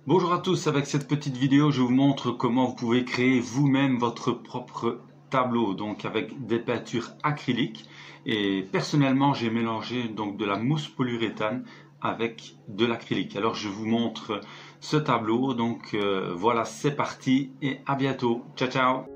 Bonjour à tous, avec cette petite vidéo, je vous montre comment vous pouvez créer vous-même votre propre tableau, donc avec des peintures acryliques. Et personnellement, j'ai mélangé donc de la mousse polyuréthane avec de l'acrylique. Alors je vous montre ce tableau, donc voilà, c'est parti et à bientôt. Ciao ciao!